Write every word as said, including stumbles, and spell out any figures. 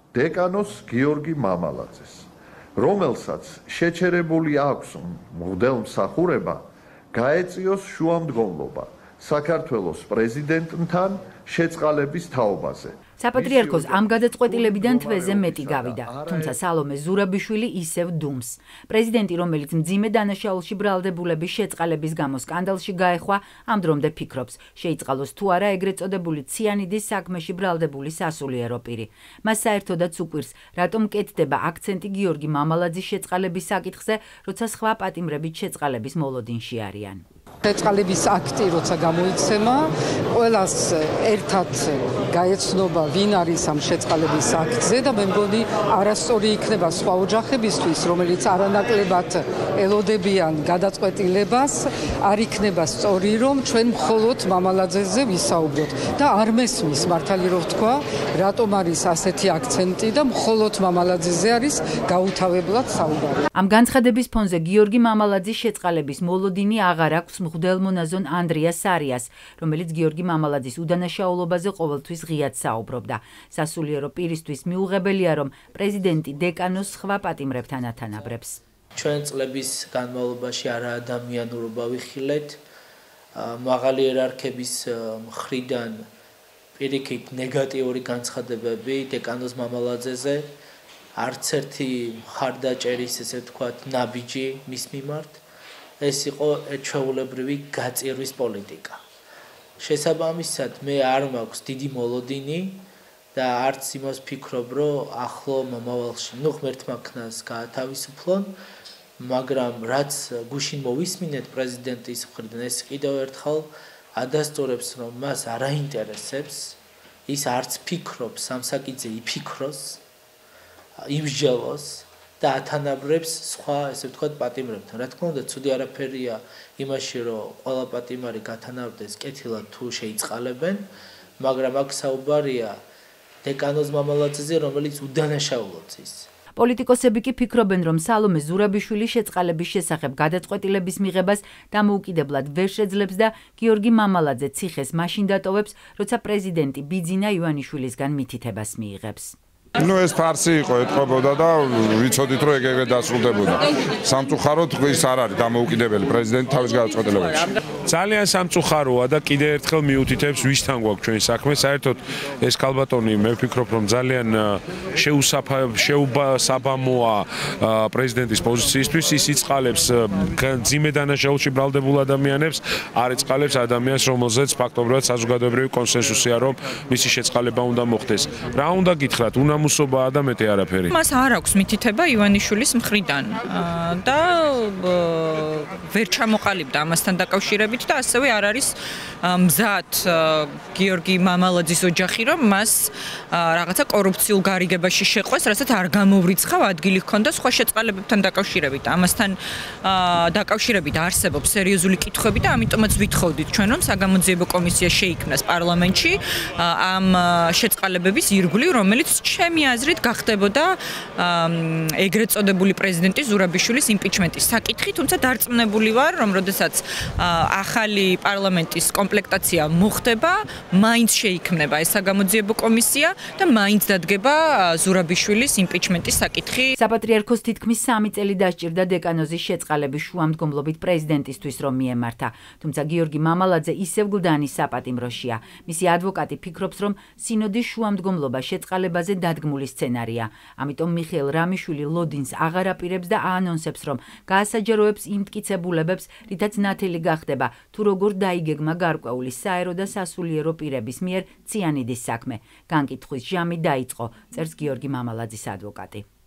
დეკანოს გიორგი მამალაძეს, რომელსაც შეჩერებული აქვს მღვდელმსახურება, გაეწიოს შუამდგომლობა საქართველოს პრეზიდენტთან შეწყალების თაობაზე. საპატრიარქოს ამ გადაწყვეტილებიდან თვეზე მეტი გავიდა, თუმცა სალომე ზურაბიშვილი ისევ დუმს. პრეზიდენტი, რომელიც მძიმე დანაშაულში ბრალდებულების შეწყალების გამო სკანდალში გაეხვა, ამ დრომდე ფიქრობს, შეიწყალოს თუ არა ეგრეთ წოდებული ციანიდის საქმეში ბრალდებული სასულიერო პირი. მას საერთოდაც უყვირს, რატომ კეთდება აქცენტი გიორგი მამალაძის შეწყალების საკითხზე, როცა სხვა პატიმრებით შეწყალების მოლოდინში არიან. შეწყალების აქტი როცა გამოიცემა, ყველას ერთად გაეცნობა ვინ არის ამ შეწყალების აქტზე და მე მგონი არასწორი იქნება სხვა ოჯახებისთვის, რომელიც არანაკლებად ელოდებიან გადაწყვეტილებას, არ იქნება სწორი, რომ ჩვენ მხოლოდ მამალაძეზე ვისაუბროთ და არ მესმის მართალი რომ ვთქვა, რატომ არის ასეთი აქცენტი და მხოლოდ მამალაძეზე არის გაუთავებლად საუბარი. ამ განცხადების ფონზე გიორგი მამალაძის შეწყალების მოლოდინი აღარ აქვს მღვდელმონაზონ ანდრია სარიას, რომელიც გიორგი მამალაძის უდანაშაულობაზე ყოველთვის ღიად საუბრობდა. სასულიერო პირისთვის მიუღებელია, რომ პრეზიდენტი დეკანოს სხვა პატიმრებთან ათანაბრებს. ჩვენ წლების განმავლობაში არაადამიანურობა ვიხილეთ, მაღალი იერარქების მხრიდან პირიქით ნეგატიური განცხადებები დეკანოს მამალაძეზე, არც ერთი მხარდაჭერის, ესე ვთქვათ, ნაბიჯი მის მიმართ. ეს იყო ჩვეულებრივი გაწირვის პოლიტიკა. შესაბამისად, მე არ მაქვს დიდი მოლოდინი და არც იმას ვფიქრობ, რომ ახლო მომავალში, ნუ ღმერთმა ქნას გაათავისუფლონ, მაგრამ რაც გუშინ მოვისმინეთ პრეზიდენტის მხრიდან, ეს კიდევ ერთხელ ადასტურებს, რომ მას არ აინტერესებს, ის არც ფიქრობს, სამსაკიდზე იფიქროს, იმსჯელოს და ათანაბრებს სხვა, ესე ვთქვათ, პატიმრებთან. რა თქმა უნდა, ცუდი არაფერია იმაში, რომ ყველა პატიმარი გათანაბრდეს კეთილად თუ შეიწყალებენ, მაგრამ აქ საუბარია დეკანოს მამალაძეზე, რომელიც უდანაშაულობს. პოლიტიკოსები კი ფიქრობენ, რომ სალომე ზურაბიშვილის შეწყალების შესახებ გადაწყვეტილების მიღებას დამოუკიდებლად ვერ შეძლებს და გიორგი მამალაძე ციხეს მაშინ დატოვებს, როცა პრეზიდენტი ბიძინა ივანიშვილისგან მითითებას მიიღებს. ნუ ეს ფარსი იყო, ეთყობოდა და ვიცოდით, რომ ეგ-ეგ დასრულდებოდა. სამწუხაროდ ის არ არის დამოუკიდებელი პრეზიდენტი თავის გადაწყვეტილებებში. ძალიან სამწუხაროა და კიდე ერთხელ მიუთითებს ვისთან გვაქვს ჩვენი საქმე. საერთოდ ეს ქალბატონი მე ვფიქრობ, რომ ძალიან შეუსაბამოა პრეზიდენტის პოზიციისთვის. ის იწყალებს მძიმე დანაშაულში ბრალდებულ ადამიანებს, არ იწყალებს ადამიანს, რომელზეც ფაქტობრივად საზოგადოებრივი კონსენსუსია, რომ მისი შეწყალება უნდა მოხდეს. რა უნდა გითხრათ, უნამუსობაა და მეტი არაფერი. მას არ აქვს მითითება ივანიშვილის მხრიდან და ვერ ჩამოყალიბდა ამასთან დაკავშირებით და ასევე არ არის მზად გიორგი მამალაძის ოჯახი, რომ მას რაღაცა კორუფციულ გარიგებაში შეყვეს, რასაც არ გამოვრიცხავ ადგილი ჰქონდა სხვა შეწყალებებთან დაკავშირებით. ამასთან დაკავშირებით არსებობს სერიოზული კითხვები და ამიტომაც ვითხოვდით ჩვენ, რომ საგამოძიებო კომისია შეიქმნას პარლამენტში ამ შეწყალებების ირგვლივ, რომელიც ჩემი აზრით გახდებოდა ეგრეთ წოდებული პრეზიდენტის ზურაბიშვილის იმპიჩმენტის საკითხი, თუმცა დარწმუნებული ვარ, რომ როდესაც ახალი პარლამენტის კომპლექტაცია მოხდება, მაინც შეიქმნება ეს საგამოძიებო კომისია და მაინც დადგება ზურაბიშვილის იმპიჩმენტის საკითხი. საპატრიარქოს თითქმის სამი წელი დასჭირდა დეკანოზის შეწყალების შუამდგომლობით პრეზიდენტისთვის, რომ მიემართა, თუმცა გიორგი მამალაძე ისევ გლდანი საპატიმროშია. მისი ადვოკატი ფიქრობს, რომ სინოდის შუამდგომლობა შეწყალებაზე დადგმული სცენარია. ამიტომ მიხეილ რამიშვილი ლოდინს აღარ აპირებს და აანონსებს, რომ გაასაჯაროებს იმ მტკიცებულებებს, რითაც ნათელი გახდება, თუ როგორ დაიგეგმა გარკვეული საერო და სასულიერო პირების მიერ ციანიდის საქმე. განკითხვის ჟამი დაიწყო, წერს გიორგი მამალაძის ადვოკატი.